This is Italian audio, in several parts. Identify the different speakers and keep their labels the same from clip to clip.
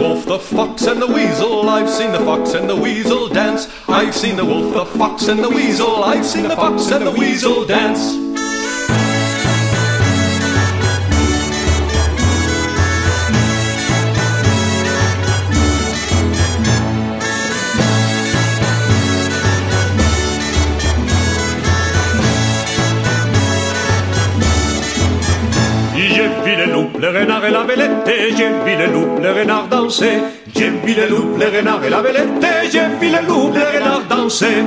Speaker 1: wolf, the fox and the weasel. I've seen the fox and the weasel dance. I've seen the wolf, the fox and the weasel. I've seen the fox and the weasel dance.
Speaker 2: J'ai vu le loup, le renard et la belette, j'ai vu le loup, le renard danser. J'ai vu le loup, le renard et la belette, j'ai vu le loup, le renard danser.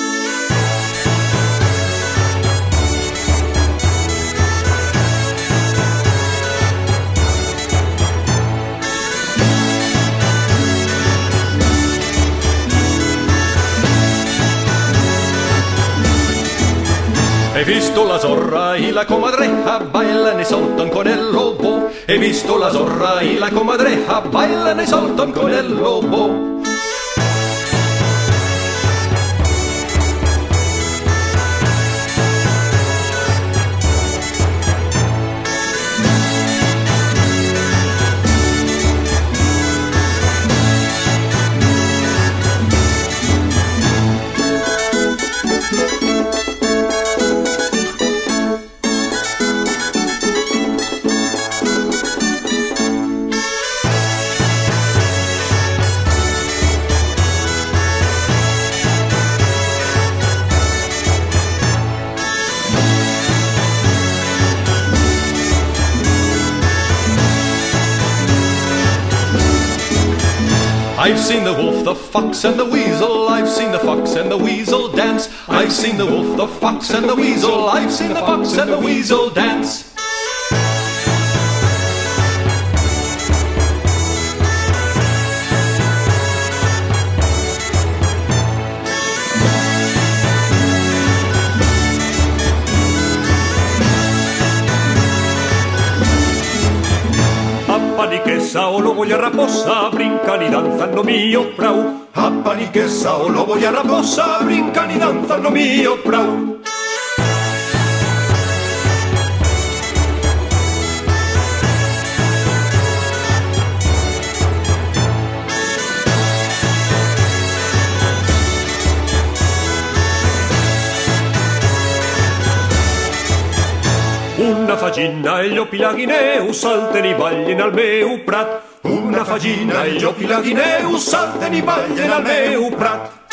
Speaker 1: Hai visto la zorra e la comadreja, bailan e saltan con el lobo. Hai visto la zorra e la comadreja, bailan e saltan con el lobo. I've seen the wolf, the fox and the weasel. I've seen the fox and the weasel dance. I've seen the wolf, the fox and the weasel. I've seen the fox and the weasel dance.
Speaker 2: Paniquesa o lobo y a raposa brincan y danzan lo mío prau. A paniquesa o lobo y a raposa brincan y danzan lo mío prau. Una fagina e gli opilaguineu salten i ballen al meu prat. Una fagina e gli opilaguineu salten i ballen al meu prat.